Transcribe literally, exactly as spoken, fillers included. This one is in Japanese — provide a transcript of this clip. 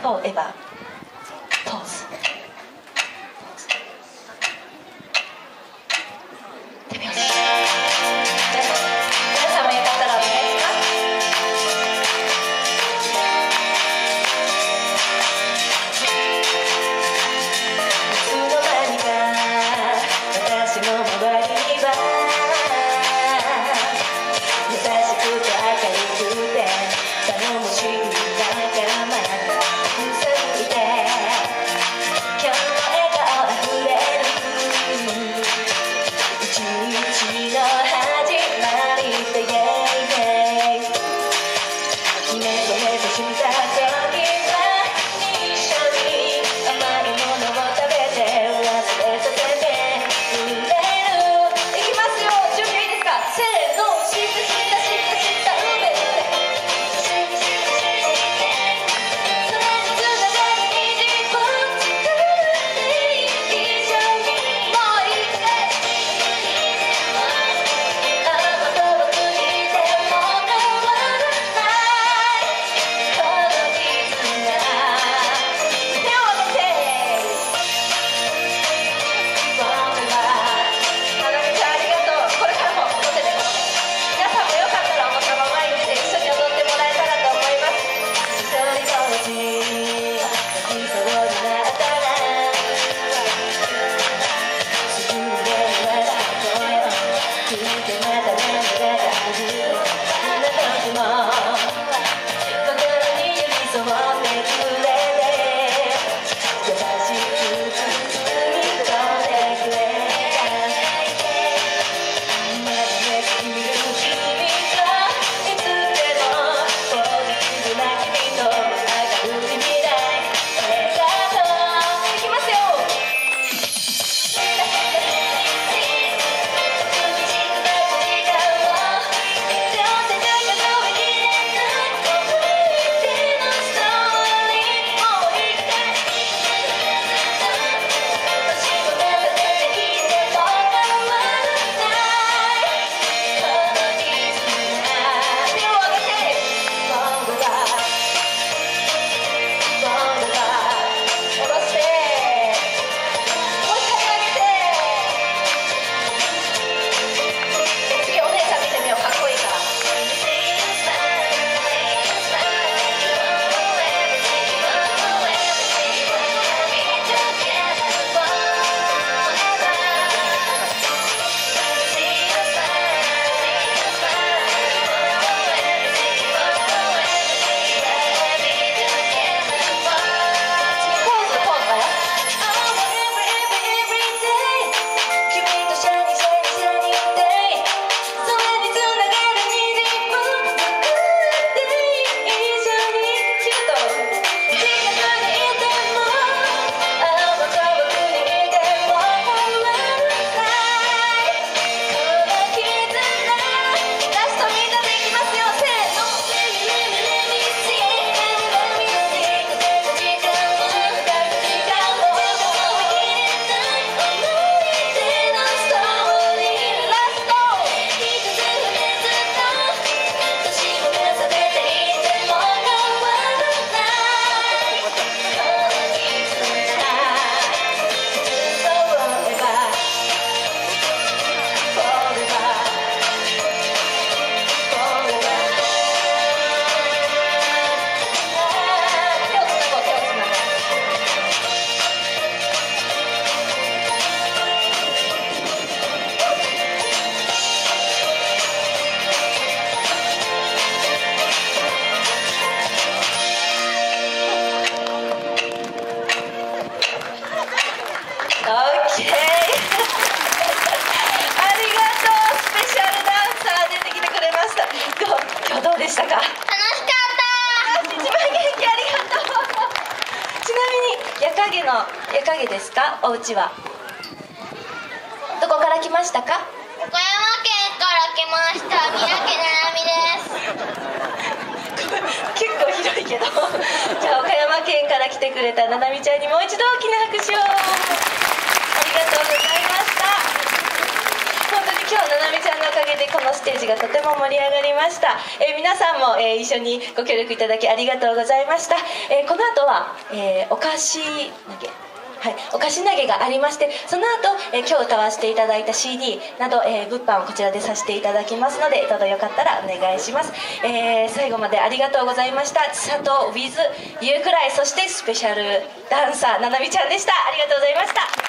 フォーエバーポーズ手拍子。皆さんもよかったらお願いします。いつの間にか私の周りには優しくて明るくて頼もしい仲間がついて、今日も笑顔あふれる一日の始まりで、イェイイェイ決め止めてした時は一緒に甘いものを食べて忘れさせてくれる。いきますよ、準備いいですか？せーの、しずしだしだしだうめうめ夜影ですか？お家はどこから来ましたか？ 岡山県から来ました。三宅ななみです。 結構広いけどじゃあ岡山県から来てくれたななみちゃんにもう一度大きな拍手を。ありがとうございました。本当に今日ななみちゃんのおかげでこのステージがとても盛り上がりました。えー皆さんも、えー一緒にご協力いただきありがとうございました。えーこの後は、えーお菓子投げ、はい、お菓子投げがありまして、その後、えー今日歌わせていただいた シーディー など、えー物販をこちらでさせていただきますので、どうぞよかったらお願いします。えー最後までありがとうございました。千里 with ゆうくらい、そしてスペシャルダンサーななみちゃんでした。ありがとうございました。